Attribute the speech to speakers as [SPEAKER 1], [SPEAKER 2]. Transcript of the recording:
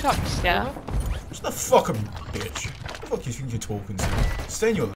[SPEAKER 1] Shocked, yeah.
[SPEAKER 2] What the fuck, bitch? What the fuck you think you're talking to? Stay in your